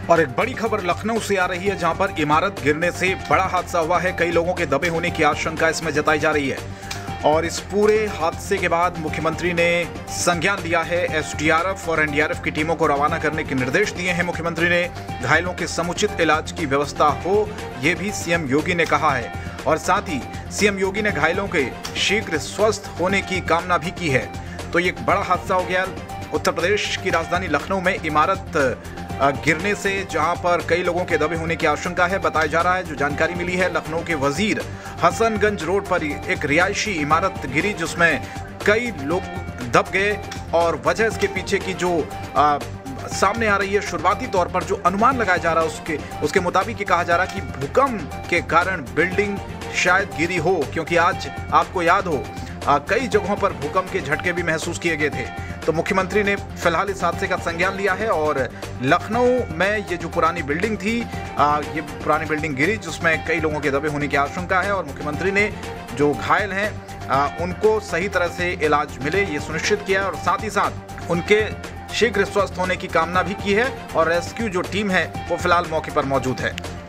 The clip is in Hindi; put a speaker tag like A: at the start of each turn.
A: और एक बड़ी खबर लखनऊ से आ रही है, जहां पर इमारत गिरने से बड़ा हादसा हुआ है। कई लोगों के दबे होने की आशंका इसमें जताई जा रही है और इस पूरे हादसे के बाद मुख्यमंत्री ने संज्ञान लिया है। एसडीआरएफ और एनडीआरएफ की टीमों को रवाना करने के निर्देश दिए हैं मुख्यमंत्री ने। घायलों के समुचित इलाज की व्यवस्था हो, ये भी सीएम योगी ने कहा है और साथ ही सीएम योगी ने घायलों के शीघ्र स्वस्थ होने की कामना भी की है। तो ये एक बड़ा हादसा हो गया। उत्तर प्रदेश की राजधानी लखनऊ में इमारत गिरने से जहां पर कई लोगों के दबे होने की आशंका है। बताया जा रहा है, जो जानकारी मिली है, लखनऊ के वजीर हसनगंज रोड पर एक रिहायशी इमारत गिरी जिसमें कई लोग दब गए और वजह इसके पीछे की जो सामने आ रही है, शुरुआती तौर पर जो अनुमान लगाया जा रहा है उसके मुताबिक ये कहा जा रहा है कि भूकंप के कारण बिल्डिंग शायद गिरी हो, क्योंकि आज आपको याद हो कई जगहों पर भूकंप के झटके भी महसूस किए गए थे। तो मुख्यमंत्री ने फिलहाल इस हादसे का संज्ञान लिया है और लखनऊ में ये जो पुरानी बिल्डिंग थी, ये पुरानी बिल्डिंग गिरी जिसमें कई लोगों के दबे होने की आशंका है और मुख्यमंत्री ने जो घायल हैं उनको सही तरह से इलाज मिले ये सुनिश्चित किया और साथ ही साथ उनके शीघ्र स्वस्थ होने की कामना भी की है और रेस्क्यू जो टीम है वो फिलहाल मौके पर मौजूद है।